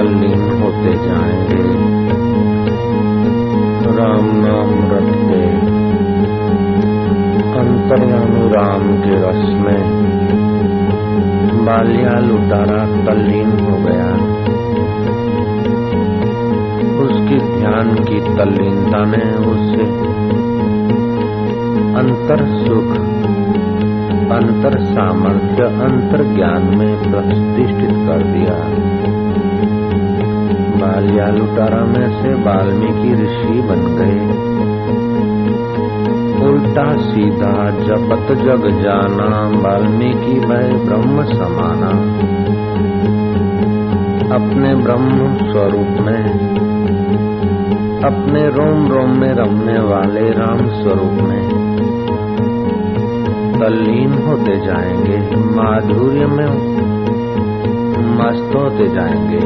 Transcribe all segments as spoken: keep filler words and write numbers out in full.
तल्लीन होते जाएंगे। राम नाम रटते अंतर्यामी राम के रस में बालिया लुटारा तल्लीन हो गया। उसकी ध्यान की तल्लीनता ने उसे अंतर सुख, अंतर सामर्थ्य, अंतर ज्ञान में प्रतिष्ठित कर दिया। बालिया लुटारा में से वाल्मीकि ऋषि बन गए। उल्टा सीधा जपत जग जाना, वाल्मीकि भय ब्रह्म समाना। अपने ब्रह्म स्वरूप में, अपने रोम रोम में रमने वाले राम स्वरूप में तल्लीन होते जाएंगे, माधुर्य में मस्त होते जाएंगे।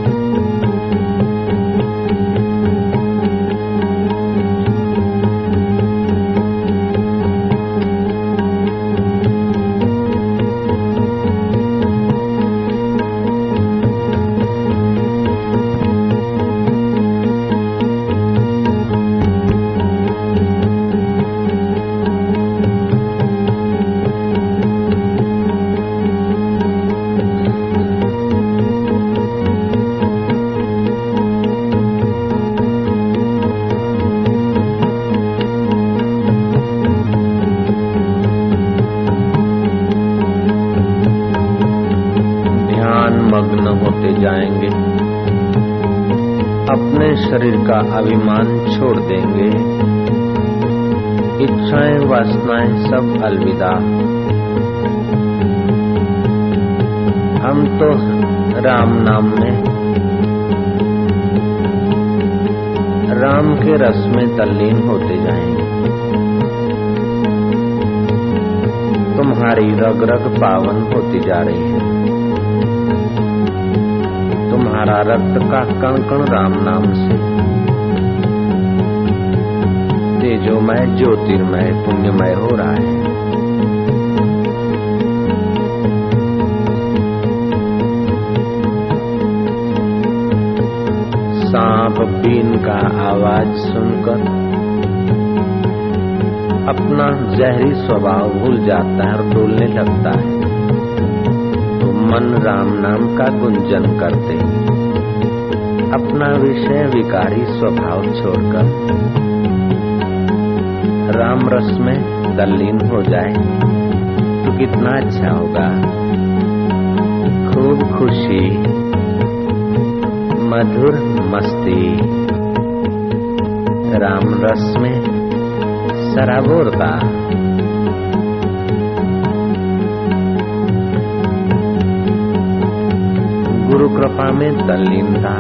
मग्न होते जाएंगे, अपने शरीर का अभिमान छोड़ देंगे, इच्छाएं वासनाएं सब अलविदा। हम तो राम नाम में, राम के रस में तल्लीन होते जाएंगे। तुम्हारी रग रग पावन होती जा रही है। तुम्हारा रक्त का कण कण राम नाम से तेजोमय, ज्योतिर्मय, पुण्यमय हो रहा है। सांप बीन का आवाज सुनकर अपना जहरी स्वभाव भूल जाता है और डोलने लगता है। मन राम नाम का गुंजन करते अपना विषय विकारी स्वभाव छोड़कर राम रस में तल्लीन हो जाए तो कितना अच्छा होगा। खूब खुशी, मधुर मस्ती, राम रस में सराबोरता। गुरु कृपा में तल्लीनता।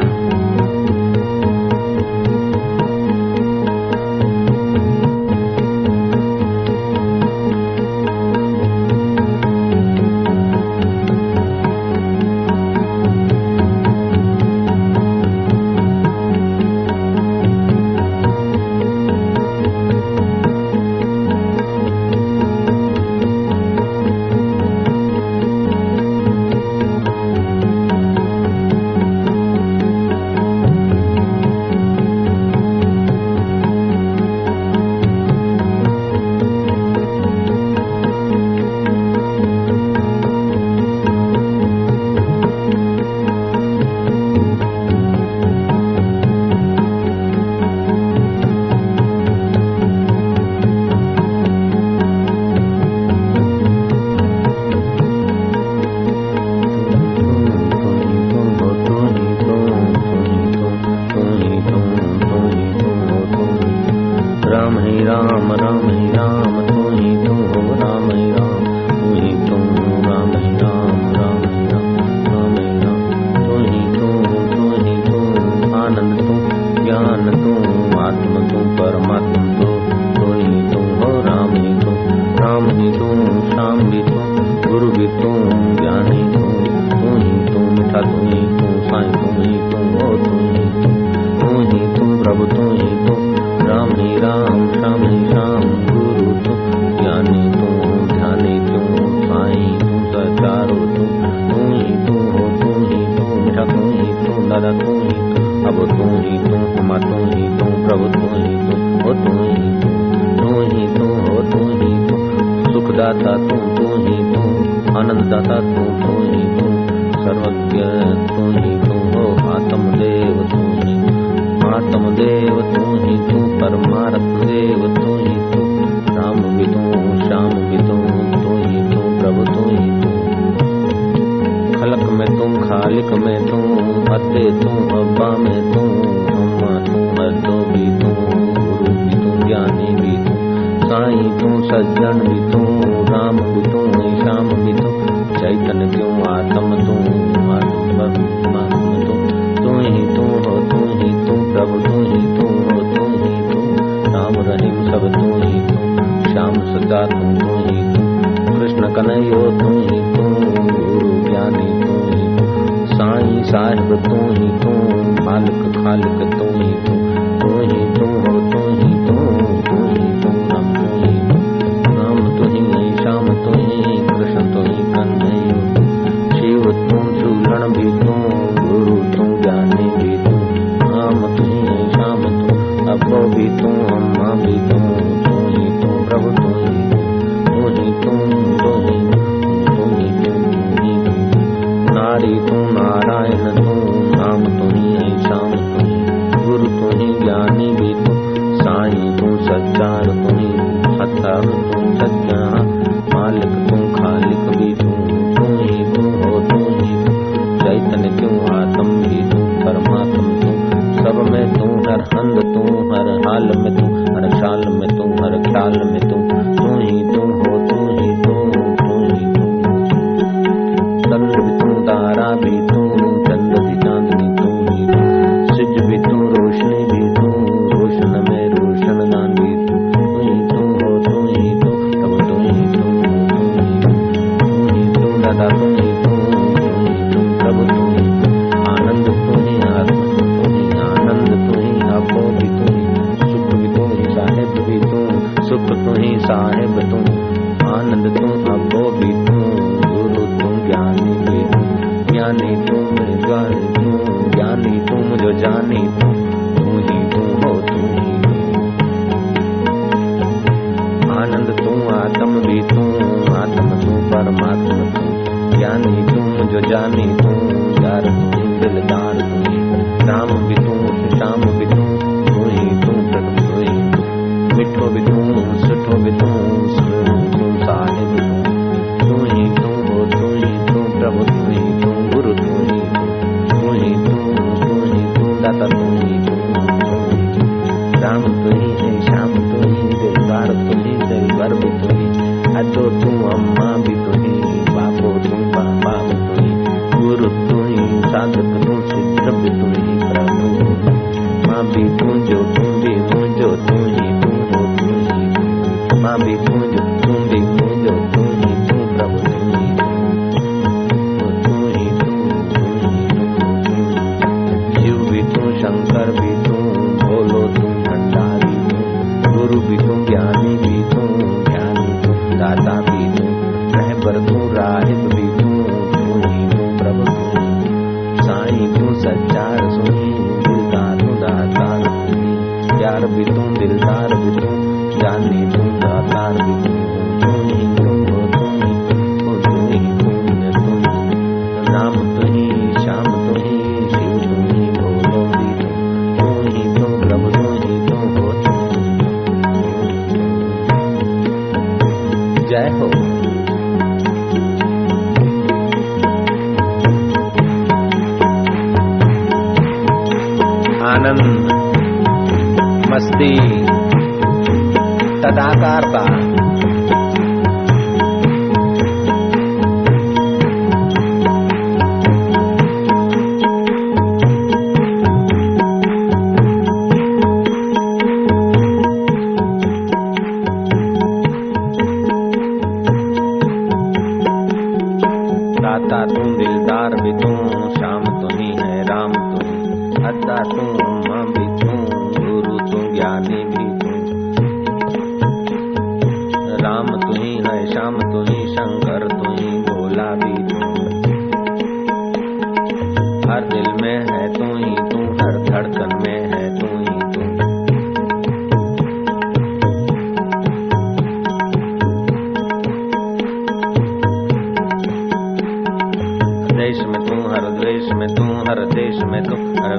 दादा तू ही तू, अब तू ही तू, हम तू ही तू, प्रभु तू ही तू, हो तू ही तू, तू ही तू, हो तू ही तू, सुखदाता तू, तू ही तू, आनंददाता तू, तू ही तू, सर्वज्ञ तू ही तू, हो आत्मदेव तू ही, आत्मदेव तू ही तू, परमात्म देव तू ही तू, राम भी तू, श्याम भी तू, तू ही तू, प्रभु तू ही तू, खलक में तू, खालिक में तू, अते तू, अब्बा में तू, अम्मा तू, हरदो भी तू, गुरु भी तू, ज्ञानी भी तू, साईं तू, सज्जन भी तू, राम भी तू, श्याम भी तू, चैतन्य तू, आत्म तू, परमात्मा तू, तू ही तू, हो तू ही तू, प्रभु तू ही तू, हो तू ही तू, राम रहीम सब तू ही तू, श्याम सदा तू, तू ही तू, कृष्ण कन्हैया तू ही तू, गुरु ज्ञानी तू ही तू, साईं साहिब तू ही तू, मालिक खालिक तू ही तू, तू ही तू, हो तू ही तू, तू ही तू, राम तू ही तू, राम तू ही, श्याम तू ही, कृष्ण तू ही, कन्हैया तू, शिव तू, झूलन भी तू, गुरु तू, ज्ञानी भी तू, राम तू ही, श्याम तू, अब्बो भी तू, अम्मा भी तू, तू ही तू, प्रभु तू ही तू, तू ही तू, तू ही तू ही तू, तू ही तू, नारी तू, नारायण तू, नाम तू ही, श्याम तू ही, गुरु तू ही, ज्ञानी भी तू, साईं तू, सच्चार तू ही, सत्तर तू, सज्जा मालिक तू, खालिक भी तू, तू ही तू, हो तू ही तू, चैतन्य तू, आत्म भी तू, परमात्म तू, सब में तू, हर हंद तू, हर हाल में तू, हर चाल में तू, हर ख्याल में तू, तू ही तू, हो तू ही तू, तू ही तू, चंद्र भी तू, तारा भी तू, चंद्र भी चांदनी तू ही तू, सिज भी तू, रोशनी भी तू, रोशन में रोशन दान भी तू, तू ही तू, हो तू ही तू, तब तू ही तू, तू ही तू, तू ही तू, दादा तू ही तू, तू ही तू, प्रभु तू ही तू, आनंद तू ही, आत्मा तू ही, आनंद तू ही, अब्बो भी तू ही, सुख भी तू ही, साहिब भी तू, सुख तू ही, साहिब तू, आनंद तू, अब्बो भी तू, गुरु तू, ज्ञानी भी तू, ज्ञानी तू, ज्ञानी तू, ज्ञानी तू, मुझे जानी तू, तू ही तू, हो तू ही तू, आनंद तू, आत्म भी तू, आत्म तू, परमात्मा तू, ज्ञानी तू, मुझे जानी तू, यार तू, दिलदार तू ही, राम भी तू, श्याम भी तू, तू ही तू, प्रभु तू ही तू, मिठो भी तू, सुठो भी तू, तू साहिब तू, तू ही तू, हो तू ही तू, प्रभु तू ही तू, गुरु तू ही तू, तू ही तू, तू ही तू, दाता तू ही तू, तू ही तू, राम तू ही है, श्याम तू ही, दिलदार तू ही, दिलबर भी तू ही, अजो तू, अम्मा भी तू ही, बापो तू, बाबा भी तू ही, गुरु तू ही, साधक तू, सिद्ध भी तू ही, प्रभु माँ भी तू, जो तू भी हूँ, जो तू ही तू, हो तू ही तू, माँ भी तू, जो तू भी हूँ, जो तू ही तू, प्रभु तू ही तू, हो तू ही तू, तू ही तू, तू ही, शिव भी तू, शंकर भी तू, भोलो तू, भंडारी तू, गुरु भी तू, ज्ञानी भी तू, ज्ञानी तू, दाता भी तू, रहबर तू, राहिब भी तू, तू ही तू, प्रभु तू ही तू, साईं तू, सच्चार सुनी, दिलदार तू, दातार तू ही, प्यार भी तू, दिलदार भी तू, जानी तू, दातार भी तू, तू ही तू, हो तू ही तू, हो तू ही तू, तू ही, राम तू ही, श्याम तू ही, शिव तू ही, भोलो भी तू, तू ही तू, प्रभु तू ही तू, हो तू ही तू, जय हो। आनंद मस्ती तदाकारता दाता तू, दिलदार भी तू, श्याम तू ही है, राम तू ही, अद्दा तू, अम्मा भी तू, गुरु तू, ज्ञानी भी तू, राम तू ही है, श्याम तू ही, शंकर तू ही, भोला भी तू, हर दिल में है तू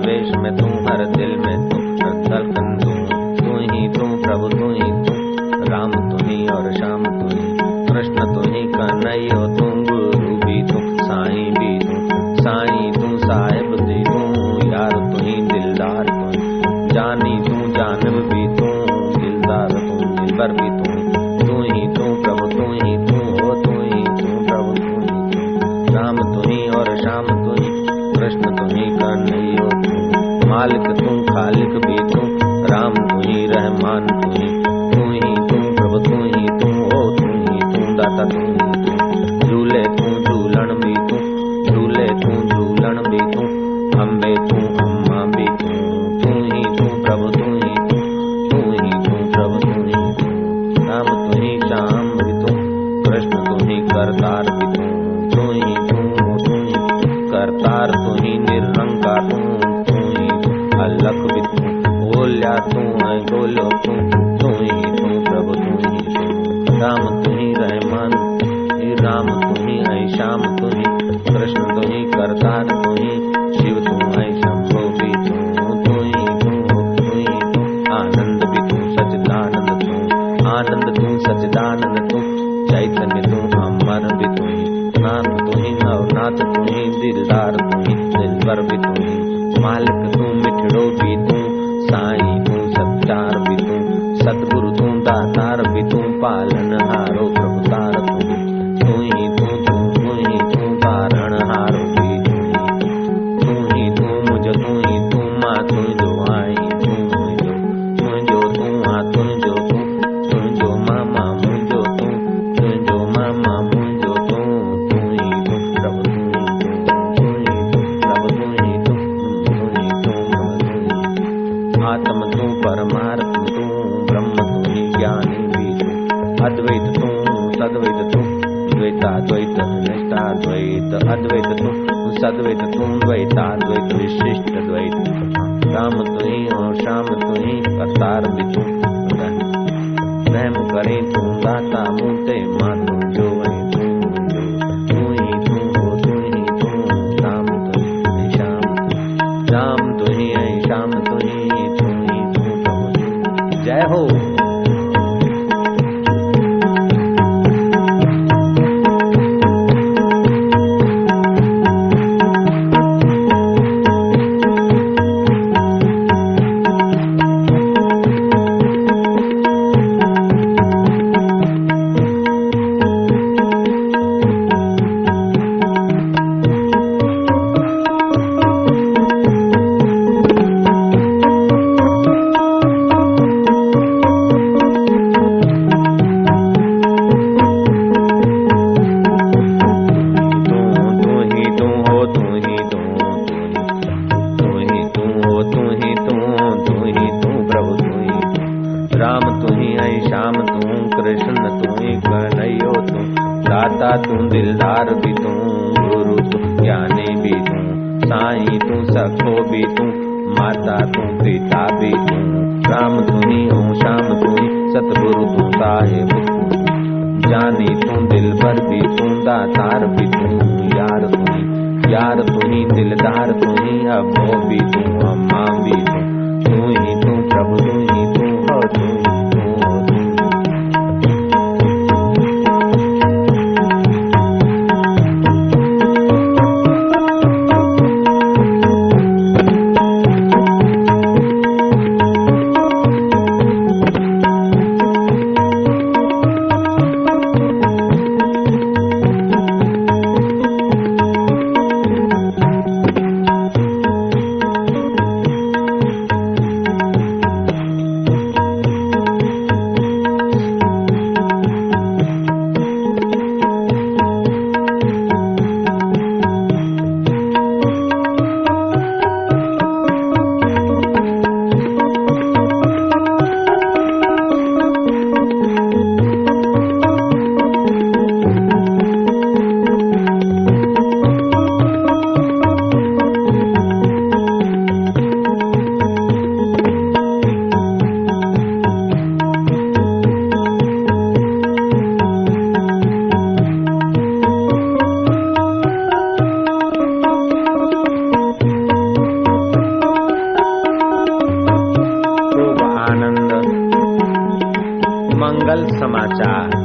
वेश में तू, हर दिल में तू, हर धड़कन तू, तू ही तू प्रभु, तू ही तू राम, तू ही और श्याम तू ही, कृष्ण तू ही, कन्हैया तू, गुरु भी तू, साईं भी तू, साईं तू, साहिब भी तू, यार तू ही, दिलदार तू ही, जानी तू, जानब भी तू, दिलदार तू, दिलबर भी तू, तू ही तू प्रभु, तू ही तू हो, तू ही तू प्रभु, तू ही तू राम, तू ही और श्याम तू ही, कृष्ण तू ही, कन्हैया तू, मालिक तू, खालिक भी तू, राम तू ही, रहमान तू ही, तू ही तू प्रभु, तू ही तू हो, तू ही तू दाता, तू ही तू, झूले तू, झूलन भी तू, झूले तू, झूलन भी तू, अम्बे तू, अम्मा भी तू, तू ही तू प्रभु, तू ही तू, तू ही तू प्रभु, तू ही तू, राम तू ही, श्याम भी तू, कृष्ण तू ही, करतार भी तू, तू ही तू, तू ही करतार तू ही, निरंकार तू, तू ही तू, अलख भी तू, बोल्या तू है, बोलो तू, तू ही तू प्रभु, तू ही तू, राम तू ही, रहमान राम तू ही है, श्याम तू ही, कृष्ण तू ही, करतार तू ही, शिव तू है, शंभो भी तू, तू ही तू, तू ही तू, आनंद भी तू, सच्चिदानंद तू, आनंद तू, सच्चिदानंद तू, चैतन्य तू, अमर भी तू ही, नाथ तू ही, नवनाथ तू ही, दिलदार तू ही, दिलबर भी तू ही, मालिक तू, मिठड़ो भी तू, साईं तू, सच्चार भी तू, सतगुरु तू, दातार भी तू, पालन हारो प्रभुतार तू, तू ही तू, तू तू ही तू, पारण हारो भी तू ही, तू ही तू, मुझ तू ही तू, माँ तू जो आई तू, मुझो मुझो तू, हाँ तू जो तू, तू जो मामा मुझो तू, तू जो मामा मुझो तू, तू ही तू प्रभु, तू ही तू, तू ही तू प्रभु, तू ही तू, तू ही तू प्रभु, तू ही आत्म तू, परमात्म तू, ब्रह्म तू ही, ज्ञानी भी तू, अद्वैत तू, सद्वैत तू, द्वैताद्वैत, निष्ठाद्वैत, अद्वैत तू, सद्वैत तू, द्वैताद्वैत, विशिष्ट द्वैत, राम तू ही और श्याम तू ही, करतार भी तू, रहम करे तू, दाता मुझे माँ तू, जो है तू, जो तू ही तू हो, तू ही तू, राम तू ही, श्याम तू, राम तू ही है, श्याम तू ही, तू ही तू प्रभु, जय हो। तू, दिलदार भी तू, गुरु तू, ज्ञानी भी तू, साईं तू, सखो भी तू, माता तू, पिता भी तू, राम तू ही हो, श्याम तू ही, सतगुरु तू, साहिब तू, जानी तू, दिलबर भी तू, दातार भी तू, यार तू ही, यार तू ही, दिलदार तू ही, अब्बो भी तू, अम्मा भी तू, तू ही तू प्रभु, तू ही तू हो, तू ही तू हो, तू समाचार,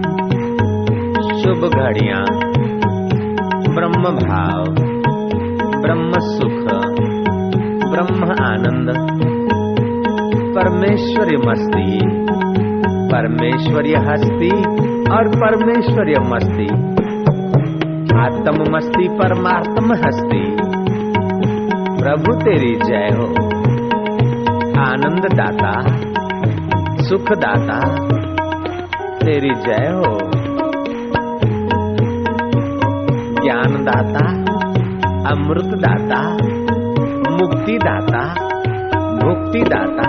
शुभ घड़ियां, ब्रह्म भाव, ब्रह्म सुख, ब्रह्म आनंद, परमेश्वरी मस्ती, परमेश्वरी हस्ती और परमेश्वरी मस्ती, आत्म मस्ती परमात्म हस्ती। प्रभु तेरी जय हो। आनंद दाता, सुख दाता, तेरी जय हो। ज्ञान दाता, अमृत दाता, मुक्ति दाता, मुक्ति दाता,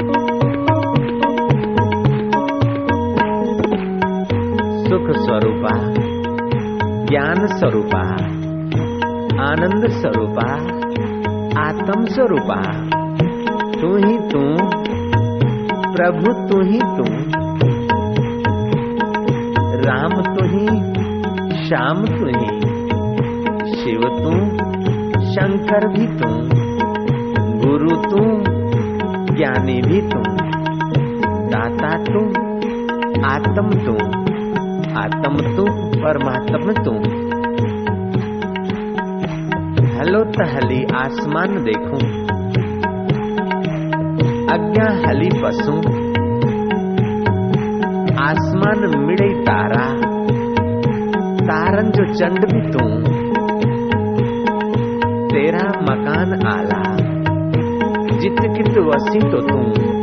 सुख स्वरूपा, ज्ञान स्वरूपा, आनंद स्वरूपा, आत्म स्वरूपा, तू ही तू, प्रभु तू ही तू, राम तू ही, श्याम तू ही, शिव तू, शंकर भी तू, गुरु तू, ज्ञानी भी तू, दाता तू, आत्म तू, आत्म तू, परमात्मा तू। हलो तहली आसमान देखूं, अज्ञा हली पसू, आसमान मिड़े तारा, तारन जो चंड भी तू, तेरा मकान आला, जित कित वसी तो तू।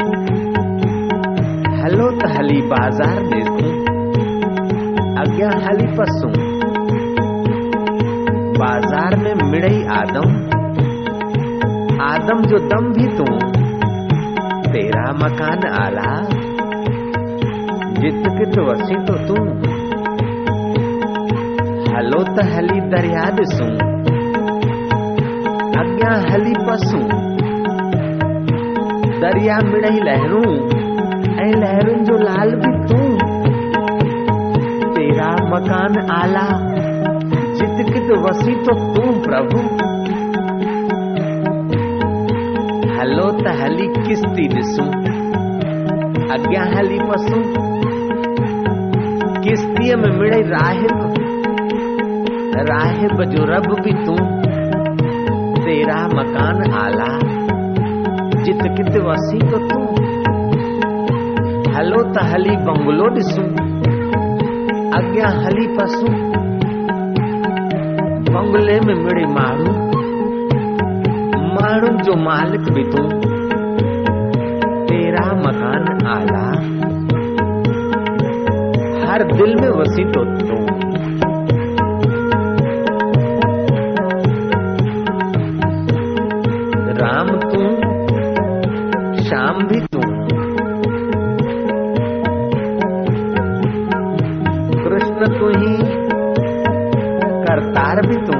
हलो तहली बाजार देखूं, अज्ञा हली पसू, बाजार में मिड़ई आदम, आदम जो दम भी तू, तेरा मकान आला, जित कित वसी तो तू। हलो तहली दरिया दिसूं, अज्ञा हली पसू, दरिया मिड़ई लहरूं, ऐ लहरूं जो लाल भी तू, तेरा मकान आला, जित कित वसी तो तू प्रभु। हलो तहली किस्ती दिसूं, अज्ञा हली पसू, किस्ती में मिड़े राहिब, राहिब जो रब भी तू, तेरा मकान आला, जित कित वसी तो तू। हलो तहली बंगलो दिसूं, अज्ञा हली पसू, बंगले में मिड़े मारू, मारू जो मालिक भी तू, तेरा मकान आला, हर दिल में वसी तो तू। राम तू, श्याम भी तू, कृष्ण तू ही, करतार भी तू,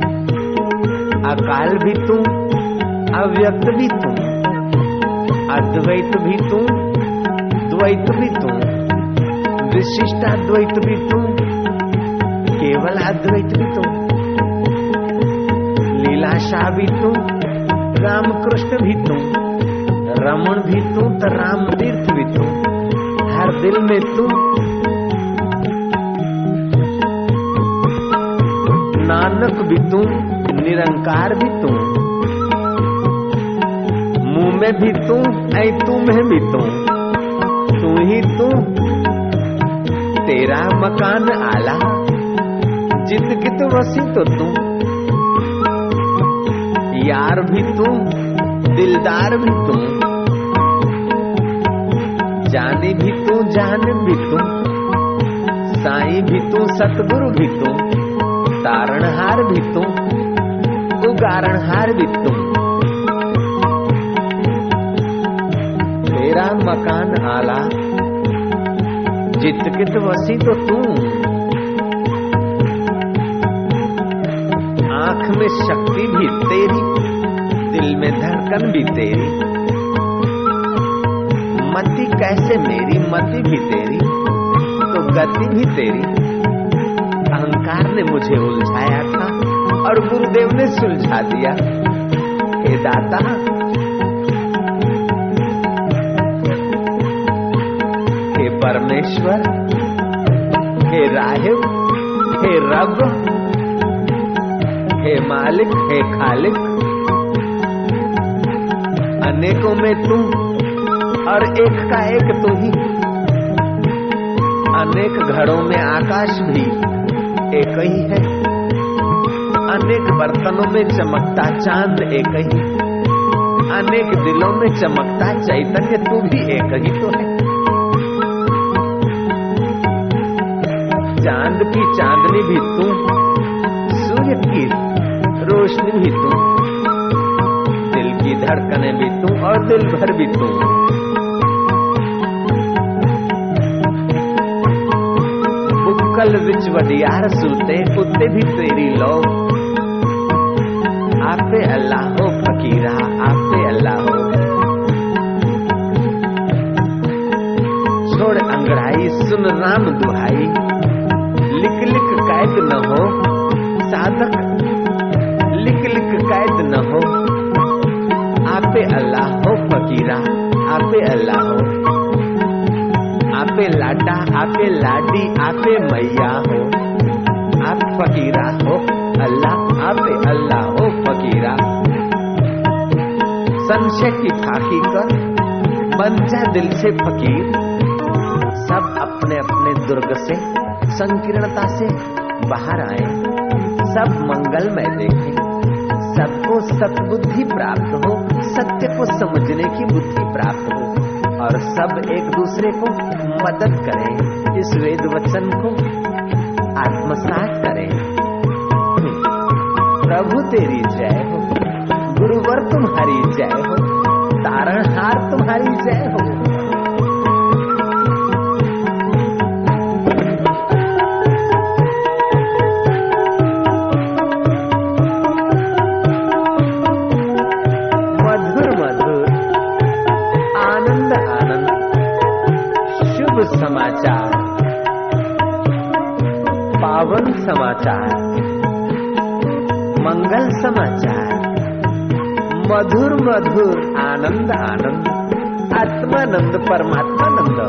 अकाल भी तू, अव्यक्त भी तू, अद्वैत भी तू, द्वैत भी तू, विशिष्टाद्वैत भी तू, केवल अद्वैत भी तू, लीलाशाह भी तू, राम कृष्ण भी तू, रमण भी तू, तो राम तीर्थ भी तू, हर दिल में तू। नानक भी तू, निरंकार भी तू, मुंह में भी तू, ऐ तू में भी तू, तू ही तू, तेरा मकान आला, जित कित वसी तो तू। यार भी तू, दिलदार भी तू, जानी भी तू, जान भी तू, साईं भी तू, सतगुरु भी तू, तारणहार भी तू, उगारणहार भी तू, तेरा मकान आला, जित कित वसी तो तू। आंख में शक्ति भी तेरी, दिल में धड़कन भी तेरी, मति कैसे मेरी, मति भी तेरी, तो गति भी तेरी। अहंकार ने मुझे उलझाया था और गुरुदेव ने सुलझा दिया। हे दाता, हे परमेश्वर, परमेश्वर, हे राहिब, हे रब, हे मालिक, हे खालिक, अनेकों में तू और एक का एक तू ही। अनेक घड़ों में आकाश भी एक ही है, अनेक बर्तनों में चमकता चांद एक ही, अनेक दिलों में चमकता चैतन्य तू भी एक ही तो है। चांद की चांदनी भी तू, सूर्य की रोशनी भी तू, दिल की धड़कनें भी तू और दिल भर भी तू। बुक्कल विच वडियार सूते कुत्ते भी तेरी लो। आपे अल्लाह हो फकीरा, आपे अल्लाह हो। छोड़ अंगड़ाई सुन राम दुहाई, लिख लिख कैद न हो साधक, लिख लिख कैद न हो। आपे अल्लाह हो फकीरा, आपे अल्लाह हो। आपे लाडा, आपे लाडी, आपे मैया हो। आप फकीरा हो अल्लाह, आपे अल्लाह हो फकीरा। संशय की फाकी कर बन जा दिल से फकीर। सब अपने अपने दुर्ग से संकीर्णता से बाहर आए, सब मंगलमय देखें, सबको सत्बुद्धि प्राप्त हो, सत्य को समझने की बुद्धि प्राप्त हो और सब एक दूसरे को मदद करें, इस वेद वचन को आत्मसात करें। प्रभु तेरी जय हो, गुरुवर तुम्हारी जय हो, तारणहार तुम्हारी जय हो। मधुर मधुर आनंद आनंद शुभ समाचार, पावन समाचार, मंगल समाचार, मधुर मधुर आनंद आनंद, आत्मानंद परमात्मानंद।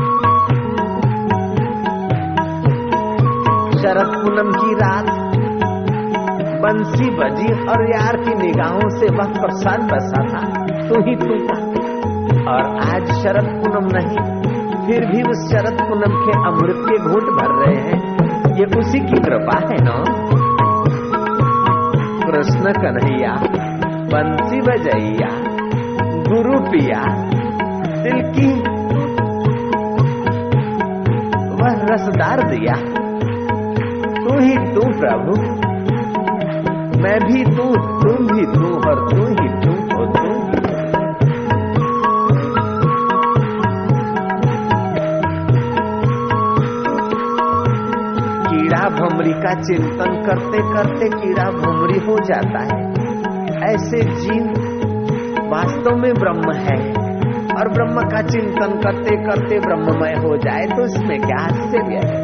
शरद पूनम की रात बंसी बजी और यार की निगाहों से वह प्रसाद बसा था, तू ही तू था। और आज शरद पूनम नहीं, फिर भी उस शरद पूनम के अमृत के घूंट भर रहे हैं, ये उसी की कृपा है ना। कृष्ण कन्हैया बंसी बजैया, गुरु पिया दिल की वह रसदार दिया। तू ही तू प्रभु, मैं भी तू, तुम भी तू और तू ही तू हो तू। कीड़ा भमरी का चिंतन करते करते कीड़ा भमरी हो जाता है। ऐसे जीव वास्तव में ब्रह्म है और ब्रह्म का चिंतन करते करते ब्रह्ममय हो जाए तो इसमें क्या आश्चर्य है।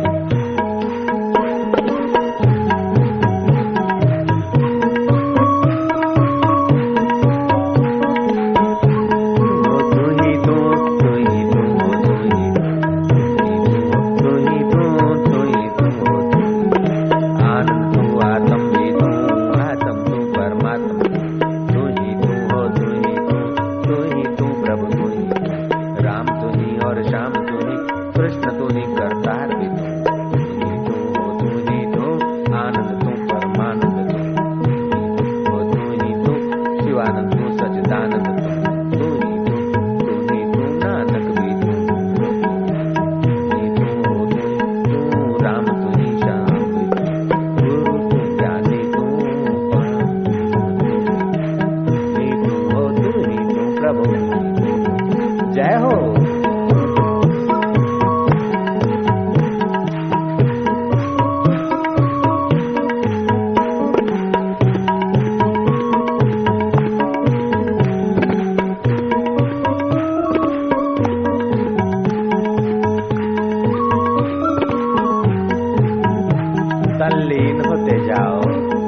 तल्लीन होते जाओ,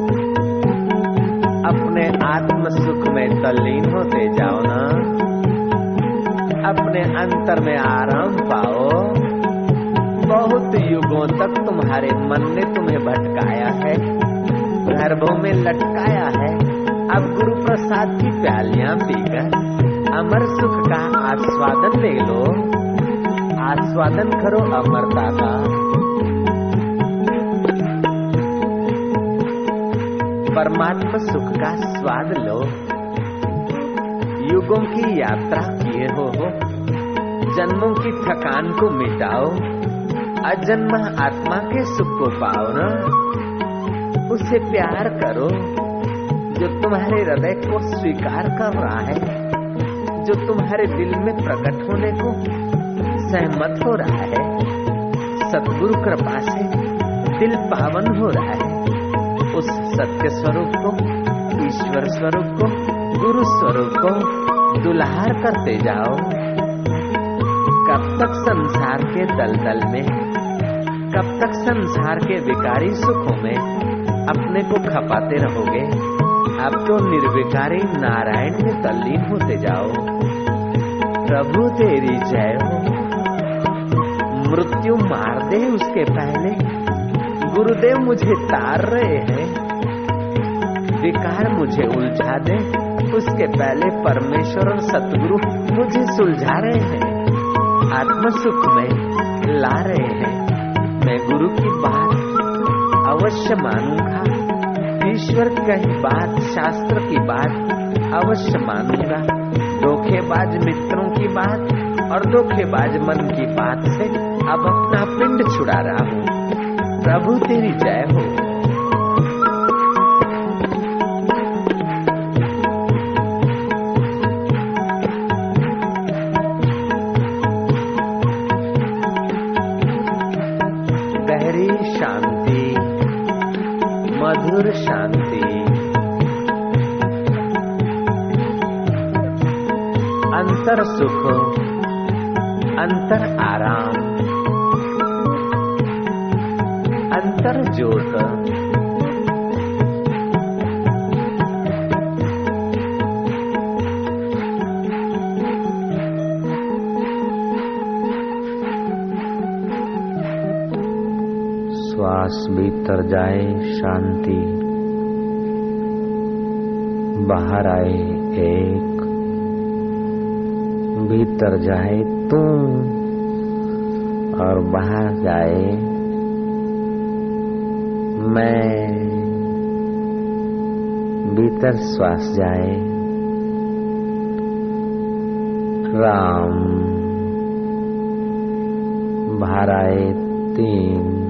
अपने आत्म सुख में तल्लीन होते जाओ ना। अपने अंतर में आराम पाओ, मन ने तुम्हें भटकाया है, गर्भों में लटकाया है। अब गुरु प्रसाद की प्यालियां पीकर अमर सुख का आस्वादन ले लो, आस्वादन करो अमरता का। परमात्मा सुख का स्वाद लो। युगों की यात्रा किए हो, जन्मों की थकान को मिटाओ, अजन्मा आत्मा के सुख को पाओ ना। उससे प्यार करो जो तुम्हारे हृदय को स्वीकार कर रहा है, जो तुम्हारे दिल में प्रकट होने को सहमत हो रहा है। सतगुरु कृपा से दिल पावन हो रहा है। उस सत्य स्वरूप को, ईश्वर स्वरूप को, गुरु स्वरूप को दुलार करते जाओ। कब तक संसार के दलदल में, कब तक संसार के विकारी सुखों में अपने को खपाते रहोगे? अब तो निर्विकारी नारायण में तल्लीन होते जाओ। प्रभु तेरी जय हो। मृत्यु मार दे उसके पहले गुरुदेव मुझे तार रहे हैं। विकार मुझे उलझा दे उसके पहले परमेश्वर और सतगुरु मुझे सुलझा रहे हैं, आत्म सुख में ला रहे हैं। मैं गुरु की बात अवश्य मानूंगा, ईश्वर की बात, शास्त्र की बात अवश्य मानूंगा। धोखेबाज मित्रों की बात और धोखेबाज मन की बात से अब अपना पिंड छुड़ा रहा हूँ। प्रभु तेरी जय हो। गहरी शांति, मधुर शांति, अंतर सुख, अंतर आराम, अंतर ज्योत। श्वास भीतर जाए शांति, बाहर आए एक, भीतर जाए तुम और बाहर जाए मैं। भीतर श्वास जाए राम, बाहर आए तीन,